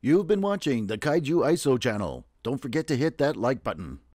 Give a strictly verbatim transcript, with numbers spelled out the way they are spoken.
You've been watching the Kaijuiso channel. Don't forget to hit that like button.